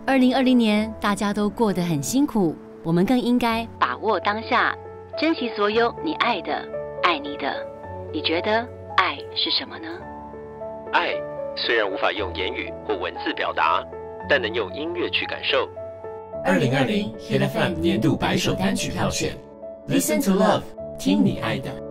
2020年大家都过得很辛苦，我们更应该把握当下，珍惜所有你爱的、爱你的。你觉得爱是什么呢？ 爱虽然无法用言语或文字表达，但能用音乐去感受。 2020 Hit FM 年度100首单曲票选 ，Listen to Love， 听你爱的。